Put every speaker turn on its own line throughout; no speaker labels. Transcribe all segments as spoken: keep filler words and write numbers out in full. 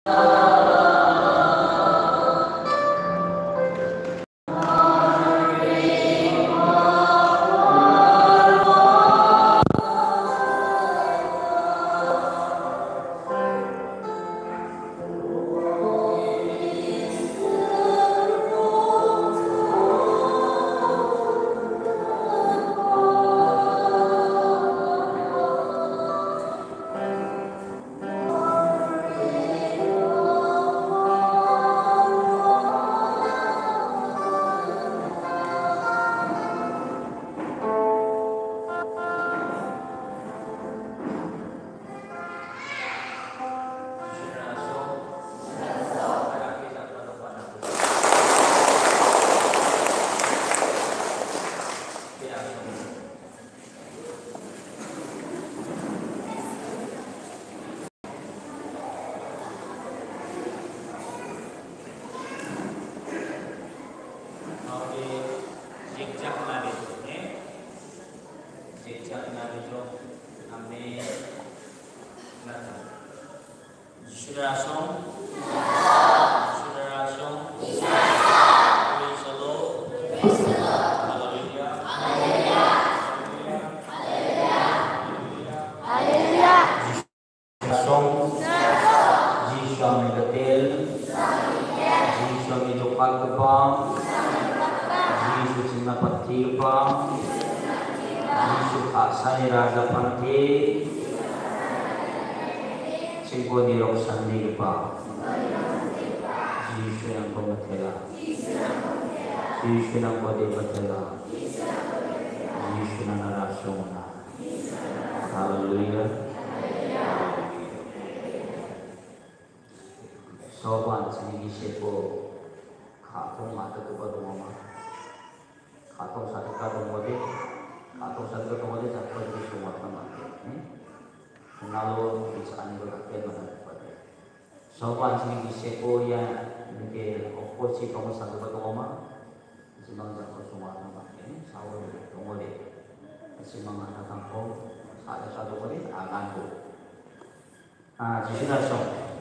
Saudara Song, Saudara Song, Praise the Lord, Haleluya, Haleluya, Song, Ji Suami Betel, Ji Suami Lokal Kebang, Ji Sucina Pati Kebang, Ji Sukaksani Raja Panti, Singko di Roksan di Kebang, Yesus yang pemetela, Yesus yang kode betela, Yesus yang narasona. Haleluya. Soban sini sepo katong mata tu baru mama, katong satu katong mode, katong satu katong mode sampai di semua teman. Lalu bisa anda berkata kepada sobat sini sepo ya mungkin oposisi kamu satu batu oma simang jatuh semua nama ini sahur tunggu deh simang anak kampung ada satu kali akan tuh ah jadi langsung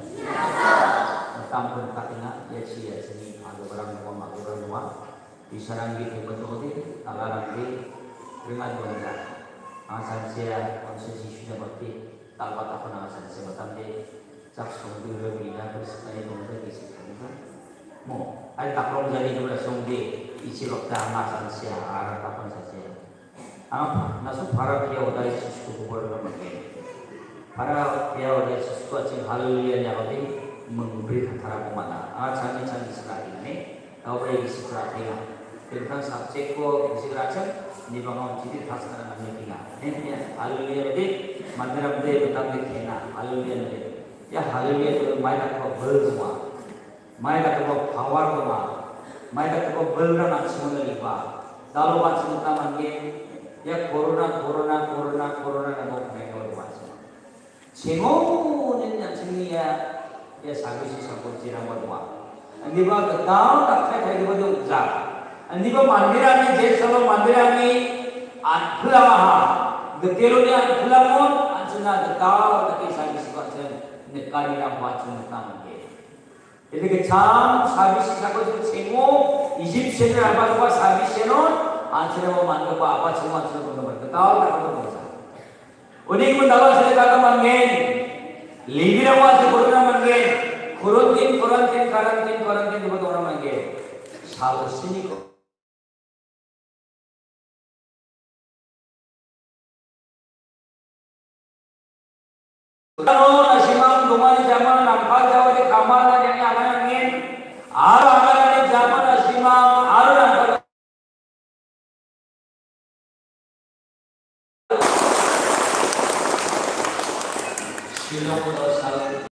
kampung katina ya sih ya sini ada barang rumah ada barang rumah bisa lagi ke betul deh kalau lagi terima dua asal saya konsesi sudah berarti tanpa tak pernah saya sebutkan deh cak sungguh berbeda bersekali kemudian isi kemudian mau ada tak perlu jadi kemudian sungguh isi waktu amasan saya arah kapan saja apa nasib para dia udah sesuatu kubur namanya para dia udah sesuatu yang haleluya yang berarti memberi antara pemana ah candi candi sekali ini kau boleh isi perhatian tentang subjek ko isi kerajaan ini bangun jadi khas karena namanya ini haleluya berarti Mandiram deh betang deh kena, haleluya deh. Ya haleluya itu mereka tu ber semua, mereka tu power semua, mereka tu bergerak semua lipa. Dalam bahasa kita manggil ya corona corona corona corona nama mereka bahasa. Semua ni yang sini ya ya sahaja sih sampai cina berdua. Andi bah ketau tak saya tadi bah tu ujah. Andi bah mandiram ni jadi selalu mandiram ni adla maha. Getelunya gelamon, anjuna getau, tapi saya disebutkan nekali yang wajib tentang dia. Jadi kecam, saya disebutkan semua, Egypt sendiri apa apa saya disebutkan, anjuna mau mandu apa apa semua semua benar getau, tak benar benar. Unik mendapat saya kata manggen, libir awal sekolah manggen, kurantin kurantin karantin karantin itu betul orang manggen. Salah sini kok. Kalau nasimang dumani zaman nampak jauh di kamar yang akan angin, aru akan di zaman nasimang aru nampak. Silau